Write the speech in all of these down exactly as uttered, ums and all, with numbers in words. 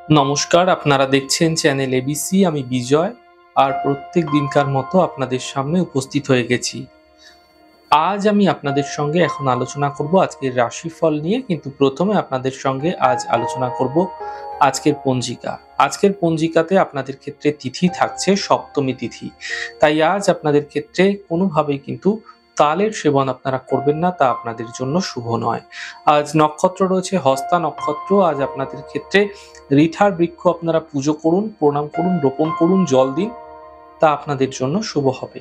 নমস্কার, আপনারা দেখছেন চ্যানেল এবিসি। আমি বিজয়, আর প্রত্যেক দিনকার মতো আপনাদের সামনে উপস্থিত হয়ে গেছি। আজ আমি আপনাদের সঙ্গে এখন আলোচনা করব আজকের রাশিফল নিয়ে, কিন্তু প্রথমে আপনাদের সঙ্গে আজ আলোচনা করব আজকের পঞ্জিকা। আজকের পঞ্জিকাতে আপনাদের ক্ষেত্রে তিথি থাকছে সপ্তমী তিথি, তাই আজ আপনাদের ক্ষেত্রে কোনোভাবেই কিন্তু তালের সেবন আপনারা করবেন না, তা আপনাদের জন্য শুভ নয়। আজ নক্ষত্র রয়েছে হস্তা নক্ষত্র। আজ আপনাদের ক্ষেত্রে রিঠার বৃক্ষ আপনারা পুজো করুন, প্রণাম করুন, রোপণ করুন, জল দিন, তা আপনাদের জন্য শুভ হবে।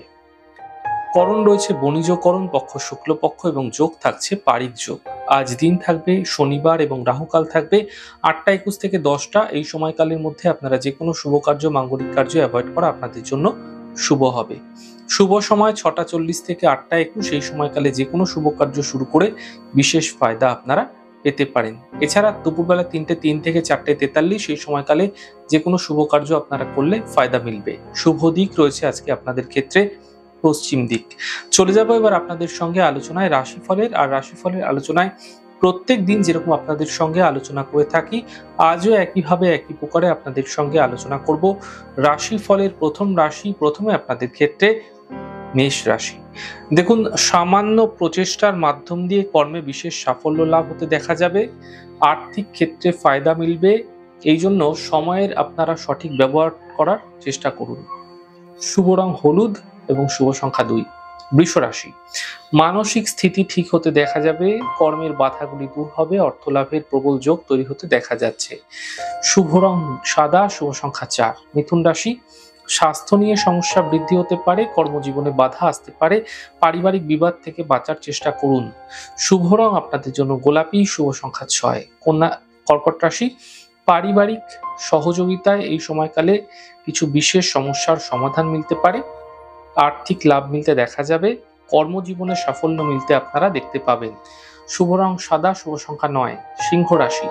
করণ রয়েছে বণিজ করণ, পক্ষ শুক্লপক্ষ এবং যোগ থাকছে পারিক যোগ। আজ দিন থাকবে শনিবার এবং রাহুকাল থাকবে আটটা একুশ থেকে দশটা। এই সময়কালের মধ্যে আপনারা যে কোনো শুভ কার্য, মাঙ্গলিক কার্য অ্যাভয়েড করা আপনাদের জন্য শুভ হবে। শুভ সময় ছটা চল্লিশ থেকে আটটা একুশ। এই সময়কালে যে কোনো শুভ কার্য শুরু করে বিশেষ ফায়দা আপনারা পেতে পারেন। এছাড়া দুপুরবেলা তিনটে তিন থেকে চারটে তেতাল্লিশ এই সময়কালে যে কোনো শুভ কার্য আপনারা করলে ফায়দা মিলবে। শুভ দিক রয়েছে আজকে আপনাদের ক্ষেত্রে পশ্চিম দিক। চলে যাবো এবার আপনাদের সঙ্গে আলোচনায় রাশিফলের। আর রাশিফলের আলোচনায় প্রত্যেক দিন যেরকম আপনাদের সঙ্গে আলোচনা করে থাকি, আজও একইভাবে একই প্রকারে আপনাদের সঙ্গে আলোচনা করব রাশিফলের প্রথম রাশি। প্রথমে আপনাদের ক্ষেত্রে মেষ রাশি। দেখুন, সামান্য প্রচেষ্টার মাধ্যম দিয়ে কর্মে বিশেষ সাফল্য লাভ হতে দেখা যাবে। আর্থিক ক্ষেত্রে ফায়দা মিলবে, এই জন্য সময়ের আপনারা সঠিক ব্যবহার করার চেষ্টা করুন। শুভ রং হলুদ এবং শুভ সংখ্যা দুই। বৃষ রাশি। মানসিক স্থিতি ঠিক হতে দেখা যাবে, কর্মের বাধাগুলি দূর হবে, অর্থ লাভের প্রবল যোগ তৈরি হতে দেখা যাচ্ছে। শুভ রং সাদা, শুভ সংখ্যা চার। মিথুন রাশি। স্বাস্থ্য নিয়ে সমস্যা বৃদ্ধি হতে পারে, কর্মজীবনে বাধা আসতে পারে, পারিবারিক বিবাদ থেকে বাঁচার চেষ্টা করুন। শুভ রং আপনাদের জন্য গোলাপি, শুভ সংখ্যা ছয়। কন্যা কর্কট রাশি। পারিবারিক সহযোগিতায় এই সময়কালে কিছু বিশেষ সমস্যার সমাধান মিলতে পারে, আর্থিক লাভ মিলতে দেখা যাবে, কর্মজীবনে সাফল্য মিলতে আপনারা দেখতে পাবেন। শুভ রং সাদা, শুভ সংখ্যা নয়। সিংহ রাশি।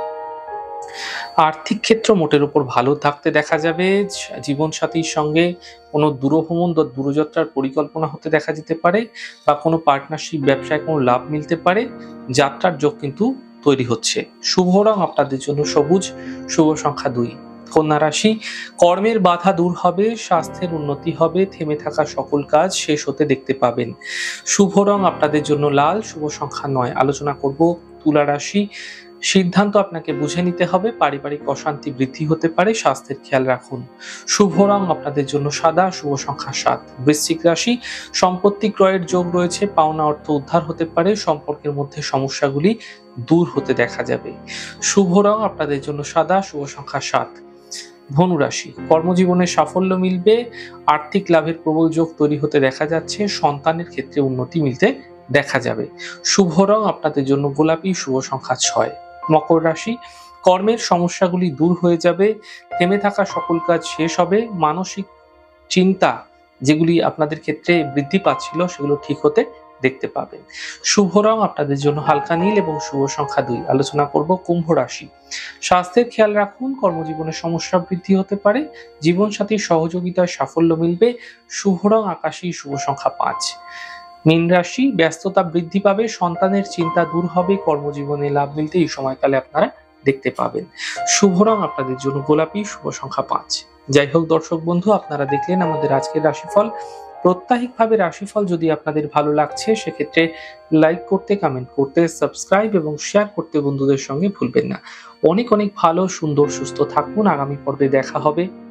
আর্থিক ক্ষেত্র মোটের উপর ভালো থাকতে দেখা যাবে। জীবন সাথীর সঙ্গে কোনো দূরভ্রমণ বা দূরযাত্রার পরিকল্পনা হতে দেখা যেতে পারে, বা কোনো পার্টনারশিপ ব্যবসায় কোনো লাভ মিলতে পারে। যাত্রার যোগ কিন্তু তৈরি হচ্ছে। শুভ রং আপনাদের জন্য সবুজ, শুভ সংখ্যা দুই। কন্যা রাশি। কর্মের বাধা দূর হবে, স্বাস্থ্যের উন্নতি হবে, থেমে থাকা সকল কাজ শেষ হতে দেখতে পাবেন। শুভ রং আপনাদের জন্য লাল, শুভ সংখ্যা নয়। আলোচনা করব তুলা রাশি। সিদ্ধান্ত আপনাকে বুঝে নিতে হবে, পারিবারিক অশান্তি বৃদ্ধি হতে পারে, স্বাস্থ্যের খেয়াল রাখুন। শুভ রং আপনাদের জন্য সাদা, শুভ সংখ্যা সাত। বৃশ্চিক রাশি। সম্পত্তি ক্রয়ের যোগ রয়েছে, পাওনা অর্থ উদ্ধার হতে পারে, সম্পর্কের মধ্যে সমস্যাগুলি দূর হতে দেখা যাবে। শুভ রং আপনাদের জন্য সাদা, শুভ সংখ্যা সাত। ধনু রাশি। কর্মজীবনে সাফল্য মিলবে, আর্থিক লাভের প্রবল যোগ তৈরি হতে দেখা যাচ্ছে, সন্তানের ক্ষেত্রে উন্নতি মিলতে দেখা যাবে। শুভ রং আপনাদের জন্য গোলাপি, শুভ সংখ্যা ছয়। মকর রাশি। কর্মের সমস্যাগুলি দূর হয়ে যাবে, থেমে থাকা সকল কাজ শেষ হবে, মানসিক চিন্তা যেগুলি আপনাদের ক্ষেত্রে বৃদ্ধি পাচ্ছিল সেগুলো ঠিক হতে দেখতে পাবেন। শুভ রং আপনাদের জন্য হালকা নীল এবং শুভ সংখ্যা দুই। আলোচনা করব কুম্ভ রাশি। স্বাস্থ্যের খেয়াল রাখুন, কর্মজীবনে সমস্যা বৃদ্ধি হতে পারে, জীবনসাথীর সহযোগিতায় সাফল্য মিলবে। শুভ রং আকাশী, শুভ সংখ্যা পাঁচ। মীন রাশি। ব্যস্ততা বৃদ্ধি পাবে, সন্তানের চিন্তা দূর হবে, কর্মজীবনে লাভ মিলতে এই সময়কালে আপনারা দেখতে পাবেন। শুভ রং আপনাদের জন্য গোলাপি, শুভ সংখ্যা পাঁচ। যাই হোক দর্শক বন্ধু, আপনারা দেখলেন আমাদের আজকের রাশিফল। প্রত্যাহিকভাবে রাশিফল যদি আপনাদের ভালো লাগছে, সেক্ষেত্রে লাইক করতে, কমেন্ট করতে, সাবস্ক্রাইব এবং শেয়ার করতে বন্ধুদের সঙ্গে ভুলবেন না। অনেক অনেক ভালো, সুন্দর, সুস্থ থাকুন। আগামী পর্বে দেখা হবে।